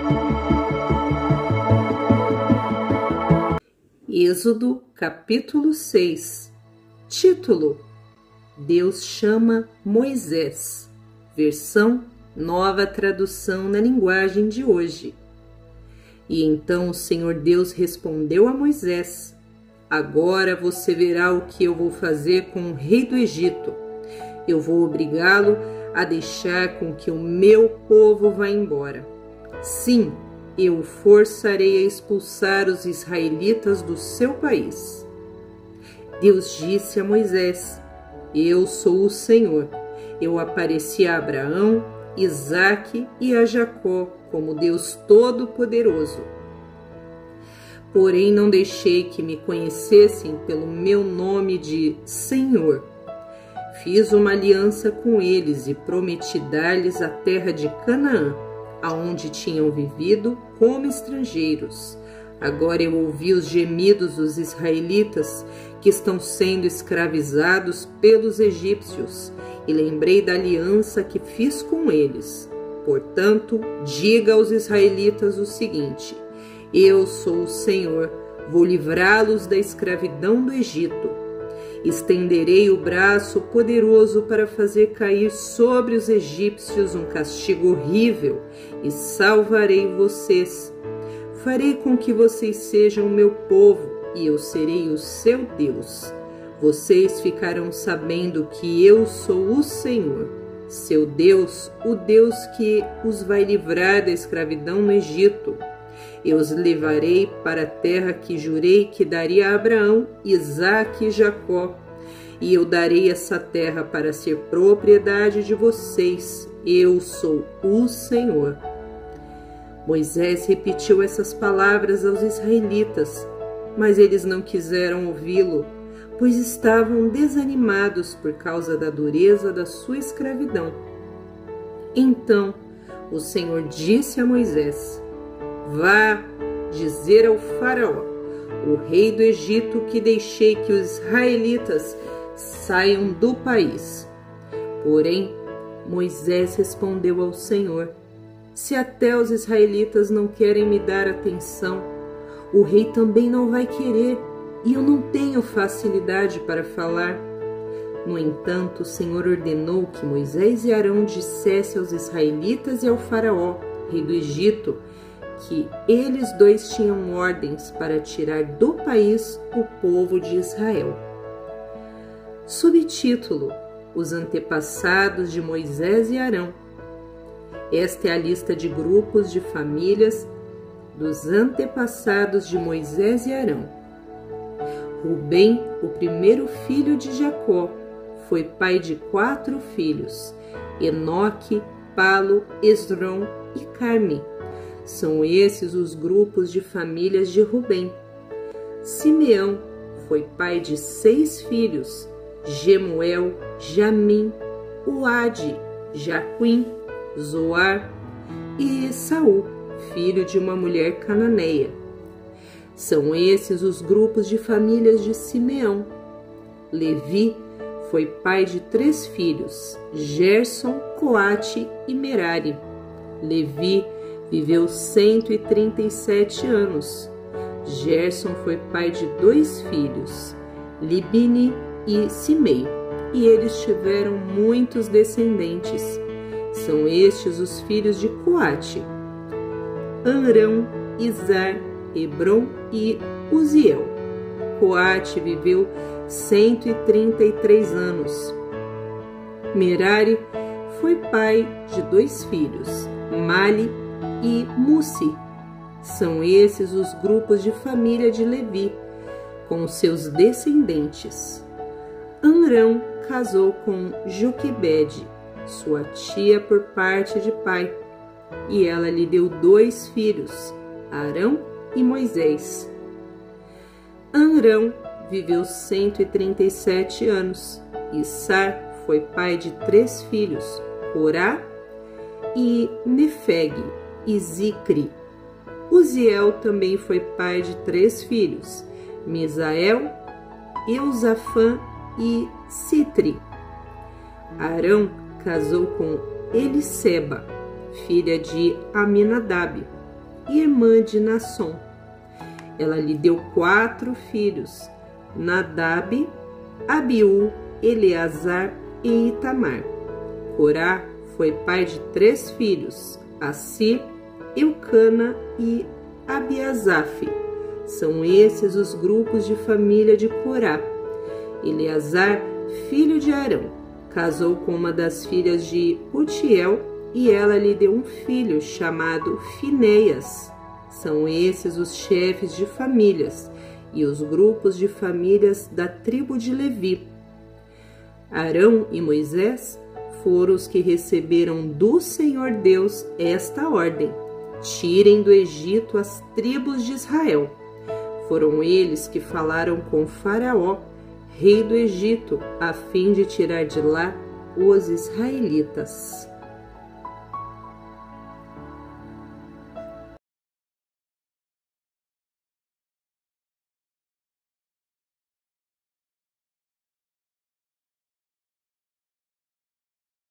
Êxodo, capítulo 6. Título: Deus chama Moisés. Versão Nova Tradução na linguagem de hoje. E então o Senhor Deus respondeu a Moisés: Agora você verá o que eu vou fazer com o rei do Egito. Eu vou obrigá-lo a deixar com que o meu povo vá embora. Sim, eu o forçarei a expulsar os israelitas do seu país. Deus disse a Moisés: Eu sou o Senhor. Eu apareci a Abraão, Isaque e a Jacó como Deus Todo-Poderoso. Porém, não deixei que me conhecessem pelo meu nome de Senhor. Fiz uma aliança com eles e prometi dar-lhes a terra de Canaã, aonde tinham vivido como estrangeiros. Agora eu ouvi os gemidos dos israelitas que estão sendo escravizados pelos egípcios e lembrei da aliança que fiz com eles. Portanto, diga aos israelitas o seguinte: Eu sou o Senhor, vou livrá-los da escravidão do Egito. Estenderei o braço poderoso para fazer cair sobre os egípcios um castigo horrível e salvarei vocês. Farei com que vocês sejam meu povo e eu serei o seu Deus. Vocês ficarão sabendo que eu sou o Senhor, seu Deus, o Deus que os vai livrar da escravidão no Egito. Eu os levarei para a terra que jurei que daria a Abraão, Isaque e Jacó. E eu darei essa terra para ser propriedade de vocês. Eu sou o Senhor. Moisés repetiu essas palavras aos israelitas, mas eles não quiseram ouvi-lo, pois estavam desanimados por causa da dureza da sua escravidão. Então o Senhor disse a Moisés: Vá dizer ao faraó, o rei do Egito, que deixei que os israelitas saiam do país. Porém, Moisés respondeu ao Senhor: Se até os israelitas não querem me dar atenção, o rei também não vai querer, e eu não tenho facilidade para falar. No entanto, o Senhor ordenou que Moisés e Arão dissessem aos israelitas e ao faraó, rei do Egito, que eles dois tinham ordens para tirar do país o povo de Israel. Subtítulo: Os antepassados de Moisés e Arão. Esta é a lista de grupos de famílias dos antepassados de Moisés e Arão. Rubem, o primeiro filho de Jacó, foi pai de 4 filhos: Enoque, Palo, Esrom e Carmi. São esses os grupos de famílias de Rubem. Simeão foi pai de 6 filhos: Gemuel, Jamim, Uade, Jaquim, Zoar e Saul, filho de uma mulher cananeia. São esses os grupos de famílias de Simeão. Levi foi pai de 3 filhos: Gerson, Coate e Merari. Levi viveu 137 anos. Gerson foi pai de 2 filhos, Libni e Simei, e eles tiveram muitos descendentes. São estes os filhos de Coate: Amrão, Izar, Hebron e Uziel. Coate viveu 133 anos. Merari foi pai de 2 filhos, Mali e Mussi. São esses os grupos de família de Levi, com seus descendentes. Amrão casou com Joquebede, sua tia por parte de pai, e ela lhe deu 2 filhos, Arão e Moisés. Amrão viveu 137 anos. Issar foi pai de 3 filhos, Corá e Nefeg e Zicri. Uziel também foi pai de 3 filhos, Misael, Eusafã e Citri. Arão casou com Eliseba, filha de Aminadab, e irmã de Naasson. Ela lhe deu 4 filhos, Nadab, Abiú, Eleazar e Itamar. Corá foi pai de 3 filhos, Assir, Eucana e Abiasaf. São esses os grupos de família de Corá. Eleazar, filho de Arão, casou com uma das filhas de Utiel e ela lhe deu um filho chamado Finéias. São esses os chefes de famílias e os grupos de famílias da tribo de Levi. Arão e Moisés foram os que receberam do Senhor Deus esta ordem: tirem do Egito as tribos de Israel. Foram eles que falaram com Faraó, rei do Egito, a fim de tirar de lá os israelitas.